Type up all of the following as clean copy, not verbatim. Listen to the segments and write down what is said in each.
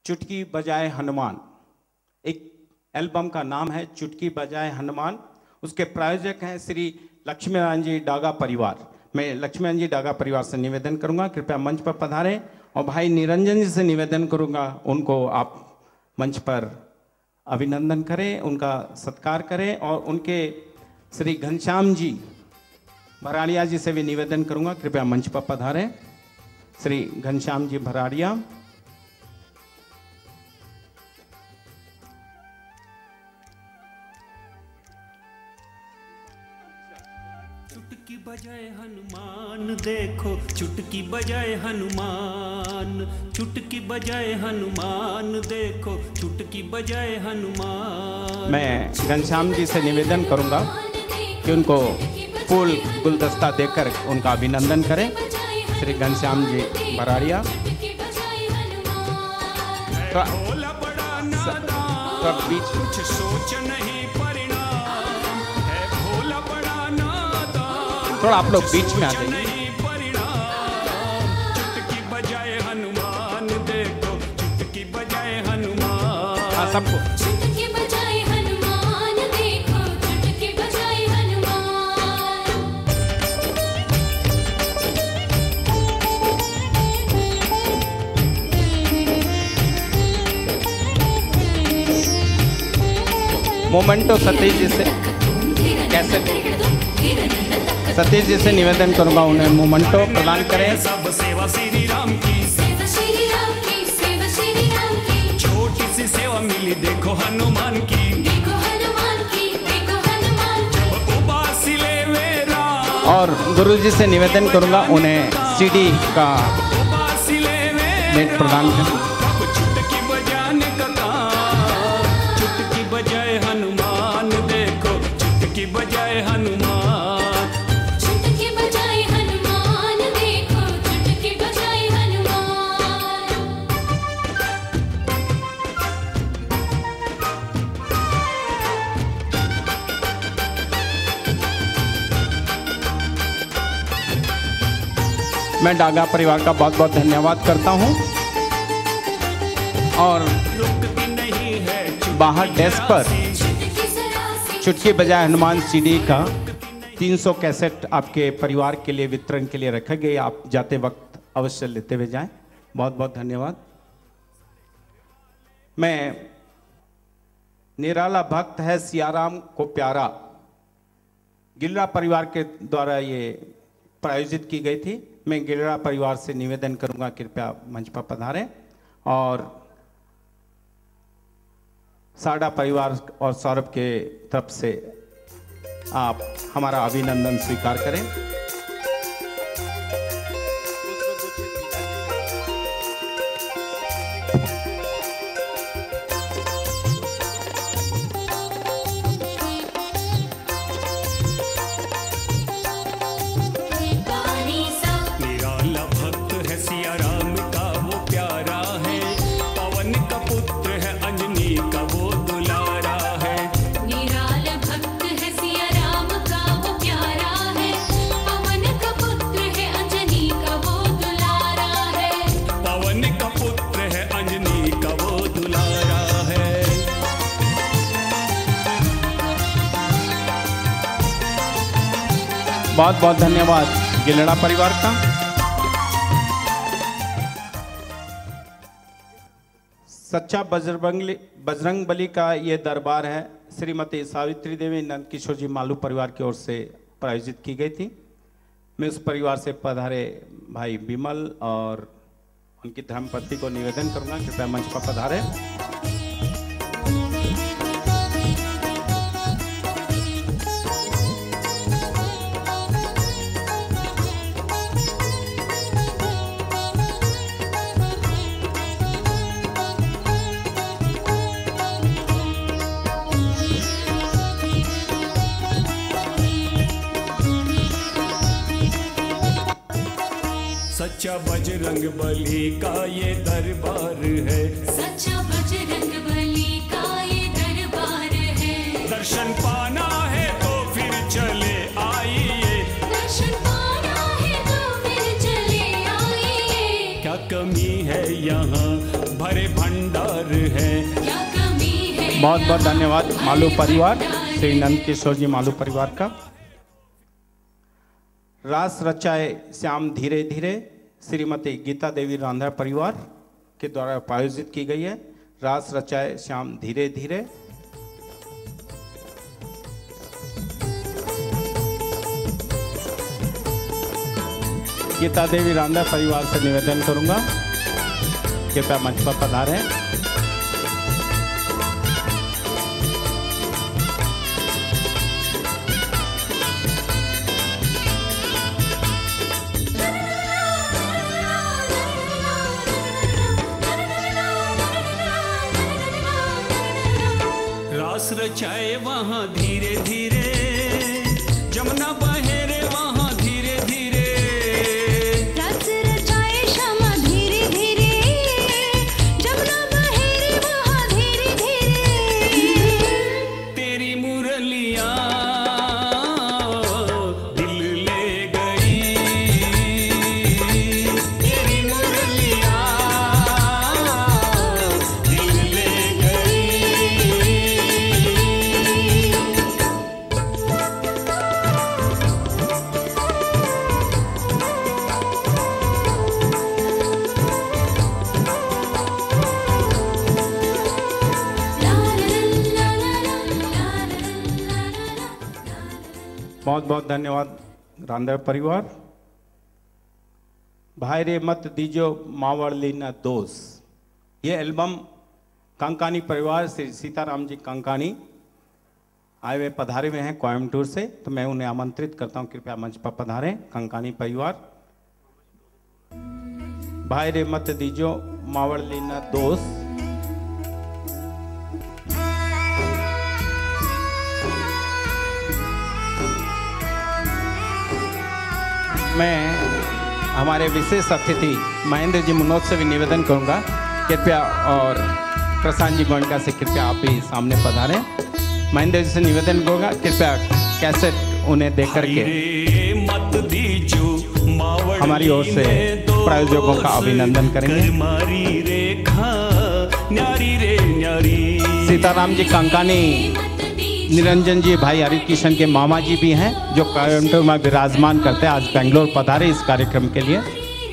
चुटकी बजाए हनुमान, एक एल्बम का नाम है चुटकी बजाए हनुमान। उसके प्रायोजक हैं श्री लक्ष्मीनारायण जी डागा परिवार। मैं लक्ष्मीनारायण जी डागा परिवार से निवेदन करूंगा कृपया मंच पर पधारें, और भाई निरंजन जी से निवेदन करूंगा उनको आप मंच पर अभिनंदन करें, उनका सत्कार करें, और उनके श्री घनश्याम जी भराड़िया जी से भी निवेदन करूंगा कृपया मंच पर पधारें। श्री घनश्याम जी भराड़िया। चुटकी बजाए हनुमान देखो, चुटकी बजाए हनुमान, चुटकी बजाए हनुमान देखो, चुटकी बजाए हनुमान। मैं घनश्याम जी से निवेदन करूंगा कि उनको फूल गुलदस्ता देकर उनका अभिनंदन करें। श्री घनश्याम जी भराड़िया। तो बीच कुछ सोच नहीं परिणाम है, भोला बड़ा नादान, थोड़ा आप लोग बीच में आ जाइए। नहीं परिणाम। चुटकी बजाए हनुमान देखो, चुटकी बजाए हनुमान। हाँ सबको। चुटकी बजाए हनुमान देखो, चुटकी बजाए हनुमान। मोमेंटो सतीश जी से कैसे, सतीश जी से निवेदन करूंगा उन्हें मोमेंटो प्रदान करें। सब सेवा श्री राम की, सेवा श्री राम की, सेवा श्री राम की। छोटी सी सेवा मिली देखो हनुमान की, देखो हनुमान की, देखो हनुमान की। जब उबासी ले मेरा, और गुरु जी से निवेदन करूंगा उन्हें सीडी का उबासी ले भेंट प्रदान करें। कब चुटकी बजाने का काम, चुटकी बजाए हनुमान देखो, चुटकी बजाए हनुमान। चुटकी बजाए हनुमान देखो, चुटकी बजाए हनुमान। मैं डागा परिवार का बहुत बहुत धन्यवाद करता हूं, और रुकती नहीं है बाहर डेस्क पर चुटकी सरासी, चुटकी बजाए हनुमान सीडी का 300 कैसेट आपके परिवार के लिए वितरण के लिए रखे गए। आप जाते वक्त अवश्य लेते हुए जाएं। बहुत बहुत धन्यवाद। मैं निराला भक्त है सियाराम को प्यारा, गिलरा परिवार के द्वारा ये प्रायोजित की गई थी। मैं गिलरा परिवार से निवेदन करूंगा कृपया मंच पर पधारें, और साडा परिवार और सौरभ के तरफ से आप हमारा अभिनंदन स्वीकार करें। पानी सा निराला भक्त है सिया राम का वो प्यारा है, पवन का पुत्र है अंजनी का वो दुलारा है। निराल भक्त है सिया राम का वो प्यारा है, पवन का पुत्र है अंजनी का वो दुलारा है। पवन का पुत्र है अंजनी का वो दुलारा है। बहुत बहुत धन्यवाद गिलड़ा परिवार का। सच्चा बजरंग बली का ये दरबार है, श्रीमती सावित्री देवी नंद किशोर जी मालू परिवार की ओर से प्रायोजित की गई थी। मैं उस परिवार से पधारे भाई विमल और उनकी धर्मपत्नी को निवेदन करूंगा कृपया मंच पर पधारे। सच्चा बजरंग बली का ये दरबार है, सच्चा बजरंग बली का ये दरबार है। दर्शन पाना है तो फिर चले आइए, दर्शन पाना है तो फिर चले आइए। क्या कमी है यहाँ भरे भंडार है। क्या कमी है बहुत बहुत धन्यवाद मालू परिवार, श्री नंद किशोर जी मालू परिवार का। रास रचाए श्याम धीरे धीरे श्रीमती गीता देवी रांधा परिवार के द्वारा आयोजित की गई है। रास रचाए श्याम धीरे धीरे। गीता देवी रांधा परिवार से निवेदन करूंगा, कृपया मंच पर पधारें। रास रचाए वहाँ धीरे धीरे, जमुना बहे रे वहाँ धीरे धीरे। रास रचाए श्यामा धीरे धीरे, जमुना बहे रे वहाँ धीरे धीरे। तेरी मुरलियाँ दिल ले गई, तेरी मुरलियाँ दिल ले गई। बहुत बहुत धन्यवाद रांधा परिवार। भाई रे मत दीजो मावड़ लीना दोष, ये एल्बम कंकानी परिवार श्री सीताराम जी कंकानी आए हुए पधारे हुए हैं कोयम्बटूर से, तो मैं उन्हें आमंत्रित करता हूं कृपया मंच पर पधारें। कंकानी परिवार, भाई रे मत दीजो मावड़ लीना दोष। मैं हमारे विशेष अतिथि महेंद्र जी मनोज से भी निवेदन करूंगा कृपया, और प्रशांत जी गोयनका से कृपया आप भी सामने पधारें। महेंद्र जी से निवेदन करूंगा कृपया कैसेट उन्हें दे करके मत दीजो मावड़ हमारी ओर से प्रायोजकों का अभिनंदन करेंगे। मारी रेखा न्यारी रे न्यारी। सीताराम जी कंकानी निरंजन जी भाई हरिकिशन के मामा जी भी हैं, जो कोयम्बटूर में विराजमान करते हैं, आज बेंगलोर पधारे इस कार्यक्रम के लिए।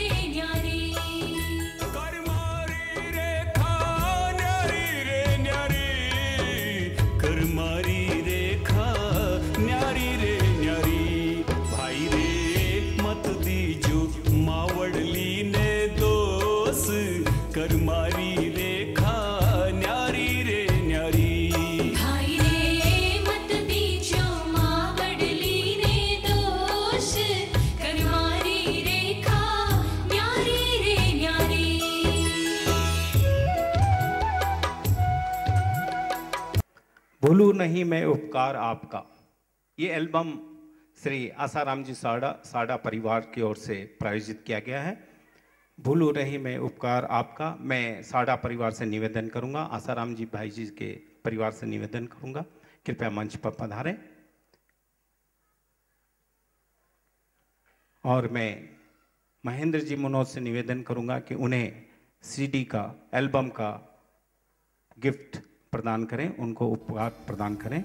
भूलू नहीं मैं उपकार आपका, ये एल्बम श्री आसाराम जी साड़ा परिवार की ओर से प्रायोजित किया गया है। भूलू नहीं मैं उपकार आपका। मैं साड़ा परिवार से निवेदन करूंगा, आसाराम जी भाई जी के परिवार से निवेदन करूंगा कृपया मंच पर पधारें। और मैं महेंद्र जी मनोज से निवेदन करूंगा कि उन्हें सीडी का, एल्बम का गिफ्ट प्रदान करें, उनको उपहार प्रदान करें।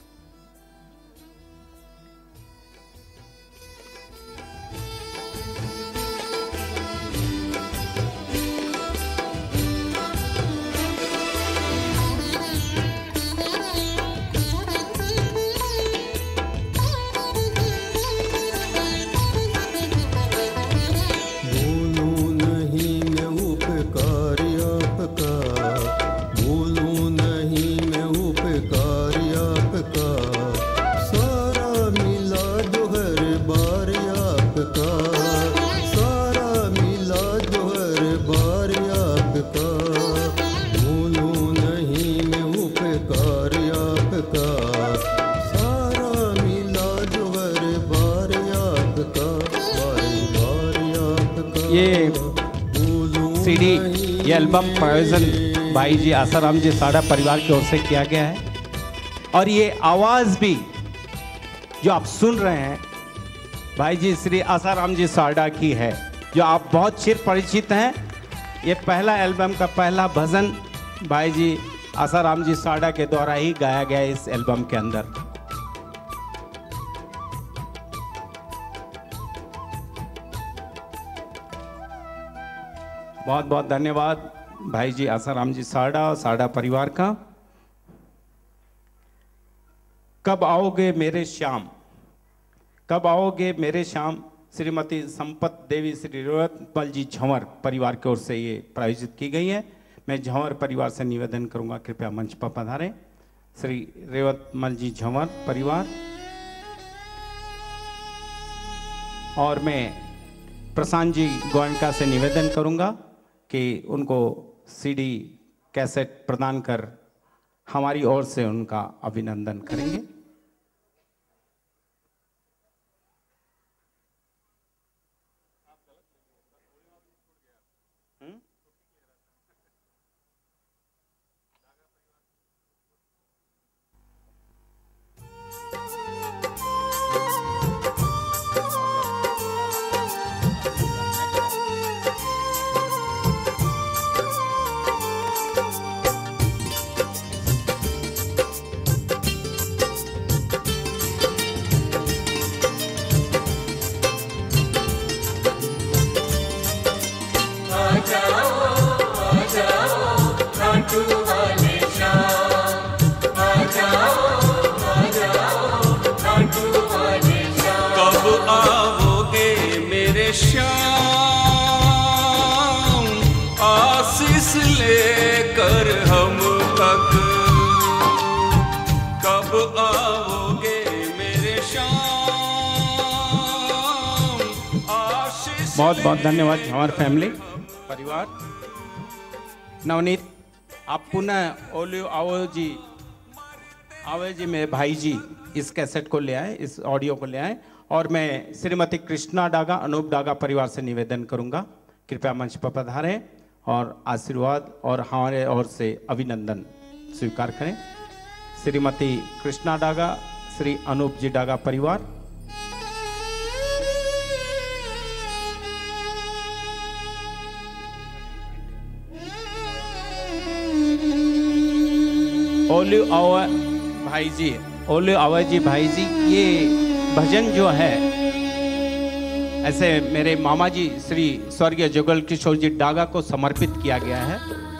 सीडी ये एल्बम प्रायोजन भाई जी आसाराम जी साड़ा परिवार की ओर से किया गया है। और ये आवाज भी जो आप सुन रहे हैं भाई जी श्री आसाराम जी साड़ा की है, जो आप बहुत चिर परिचित हैं। ये पहला एल्बम का पहला भजन भाई जी आसाराम जी साड़ा के द्वारा ही गाया गया है इस एल्बम के अंदर। बहुत बहुत धन्यवाद भाई जी आसाराम जी साड़ा परिवार का। कब आओगे मेरे श्याम, कब आओगे मेरे श्याम श्रीमती संपत देवी श्री रेवतमल जी झंवर परिवार की ओर से ये प्रायोजित की गई है। मैं झंवर परिवार से निवेदन करूंगा कृपया मंच पर पधारें। श्री रेवतमल जी झंवर परिवार। और मैं प्रशांत जी गोयनका से निवेदन करूंगा कि उनको सीडी कैसेट प्रदान कर हमारी ओर से उनका अभिनंदन करेंगे। कब आओगे मेरे श्याम आशीष लेकर हम तक, कब आओगे मेरे श्याम आशीष। बहुत बहुत धन्यवाद हमारे फैमिली परिवार। नवनीत आप पुनः ओलियो आओ जी मेरे भाई जी इस कैसेट को ले आए, इस ऑडियो को ले आए। और मैं श्रीमती कृष्णा डागा अनूप डागा परिवार से निवेदन करूंगा कृपया मंच पर पधारें और आशीर्वाद और हमारे ओर से अभिनंदन स्वीकार करें। श्रीमती कृष्णा डागा श्री अनूप जी डागा परिवार। ओलियो आवा भाई जी, ओलियो आवा जी भाई जी, ये भजन जो है ऐसे मेरे मामा जी श्री स्वर्गीय जुगल किशोर जी डागा को समर्पित किया गया है।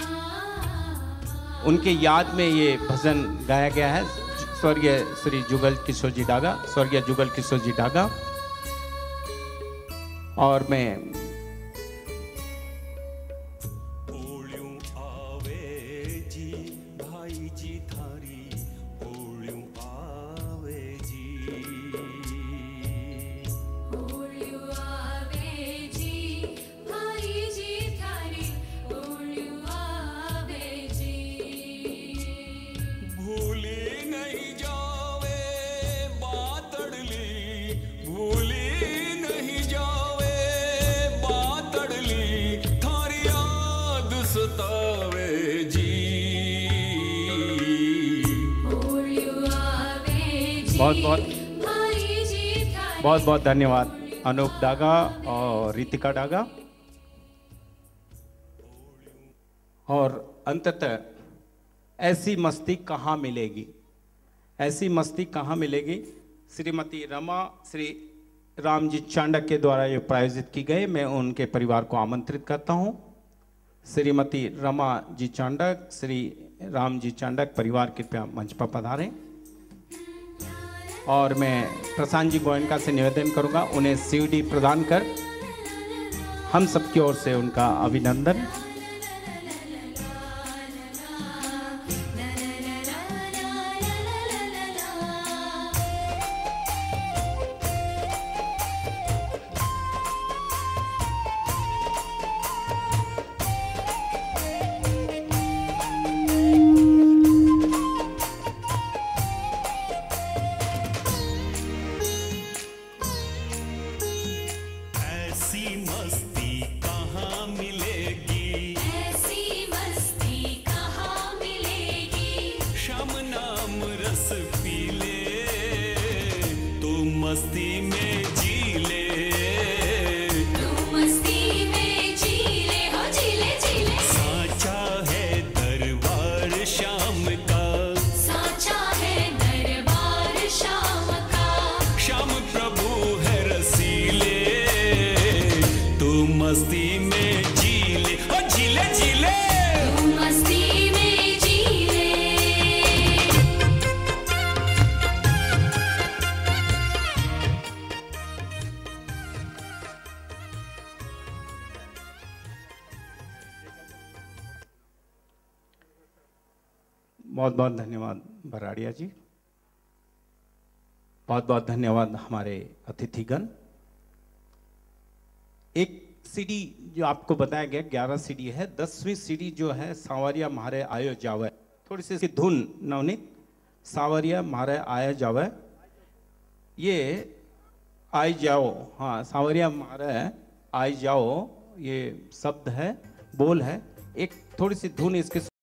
उनके याद में ये भजन गाया गया है। स्वर्गीय श्री जुगल किशोर जी डागा, स्वर्गीय जुगल किशोर जी डागा। और मैं बहुत बहुत धन्यवाद अनूप डागा और रितिका डागा। और अंततः ऐसी मस्ती कहाँ मिलेगी, ऐसी मस्ती कहाँ मिलेगी श्रीमती रमा श्री राम जी चांडक के द्वारा ये प्रायोजित की गई। मैं उनके परिवार को आमंत्रित करता हूँ। श्रीमती रमा जी चांडक श्री राम जी चांडक परिवार कृपया मंच पर पधारें। और मैं प्रशांत जी गोयनका से निवेदन करूंगा उन्हें सीडी प्रदान कर हम सबकी ओर से उनका अभिनंदन। मस्ती में जी ले हो जी ले बहुत बहुत धन्यवाद बराड़िया जी, बहुत बहुत धन्यवाद हमारे अतिथिगण। एक सीडी जो आपको बताया गया 11 सीडी है, 10वीं सीडी जो है सांवरिया म्हारे आयो जावे, थोड़ी सी इसकी धुन नवनीत, सांवरिया म्हारे आयो जावे, ये आई जाओ, हाँ सांवरिया म्हारे आई जाओ ये शब्द है, बोल है, एक थोड़ी सी धुन इसके